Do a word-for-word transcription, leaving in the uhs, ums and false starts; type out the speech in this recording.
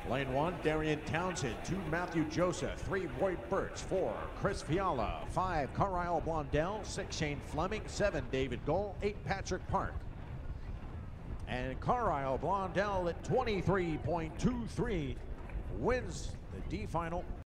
Lane one, Darian Townsend. Two, Matthew Joseph. Three, Roy Birch. Four, Chris Fiala. Five, Carlisle Blondell. Six, Shane Fleming. Seven, David Gold. Eight, Patrick Park. And Carlisle Blondell at twenty-three point two three wins the D final.